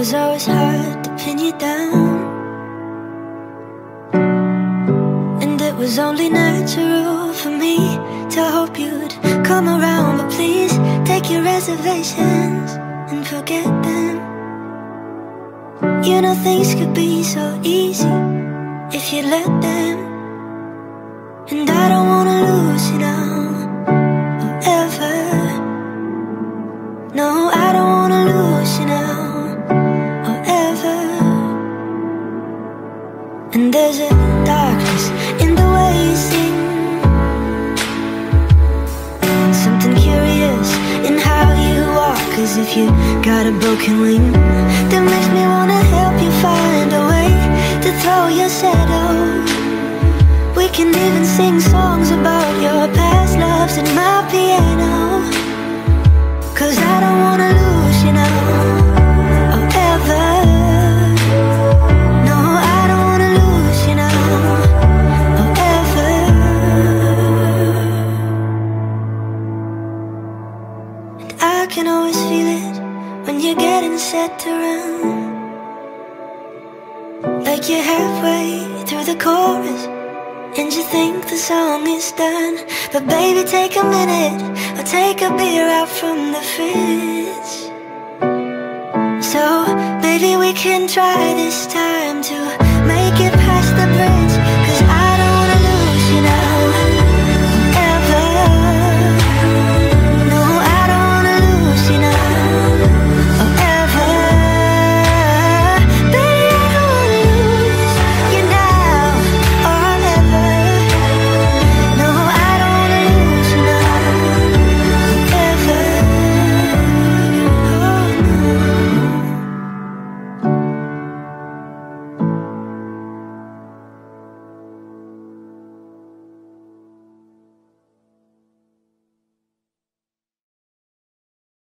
was always hard to pin you down, and it was only natural for me to hope you'd come around. But please take your reservations and forget them. You know things could be so easy if you let them. And I don't wanna lose you now or ever. No, I don't wanna lose you now or ever. And there's a darkness in the way you sing, and something curious in how you walk, as if you got a broken wing, that makes me wanna help you find a way to throw your shadow. We can even sing songs about your past loves and my piano, 'cause I don't wanna lose you now or ever. No, I don't wanna lose you now or ever. And I can always feel it when you're getting set to run, like you're halfway through the chorus and you think the song is done. But baby, take a minute or take a beer out from the fridge. So baby, we can try this time to make it past the